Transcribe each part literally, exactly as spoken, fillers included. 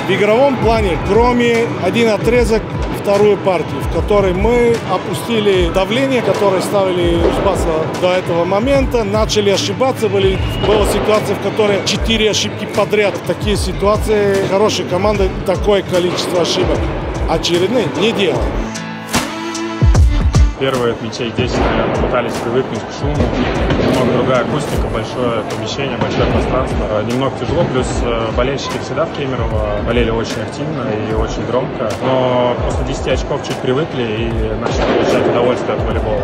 В игровом плане, кроме один отрезок, вторую партию, в которой мы опустили давление, которое ставили Узбаса до этого момента, начали ошибаться, были, была ситуация, в которой четыре ошибки подряд. Такие ситуации хорошей команды такое количество ошибок очередные не делают. Первые от мячей десять, наверное, пытались привыкнуть к шуму. Немного другая акустика, большое помещение, большое пространство. Немного тяжело, плюс болельщики всегда в Кемерово болели очень активно и очень громко. Но после десяти очков чуть привыкли и начали получать удовольствие от волейбола.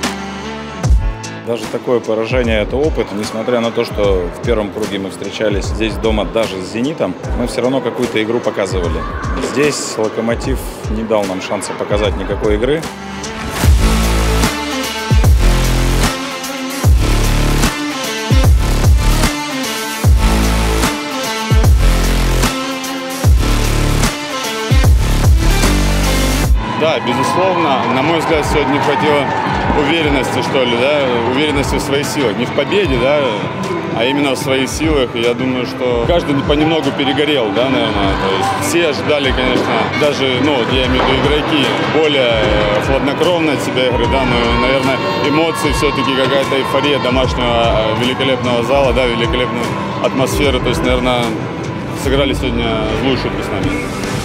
Даже такое поражение – это опыт. Несмотря на то, что в первом круге мы встречались здесь дома даже с «Зенитом», мы все равно какую-то игру показывали. Здесь «Локомотив» не дал нам шанса показать никакой игры. Да, безусловно, на мой взгляд, сегодня не хватило уверенности, что ли, да, уверенности в своих силах. Не в победе, да, а именно в своих силах. И я думаю, что каждый понемногу перегорел, да, наверное. То есть все ожидали, конечно, даже, ну, я имею в виду игроки, более хладнокровно от себя игры, да, но, наверное, эмоции все-таки, какая-то эйфория домашнего великолепного зала, да, великолепную атмосферу. То есть, наверное, сыграли сегодня злую шутку с нами.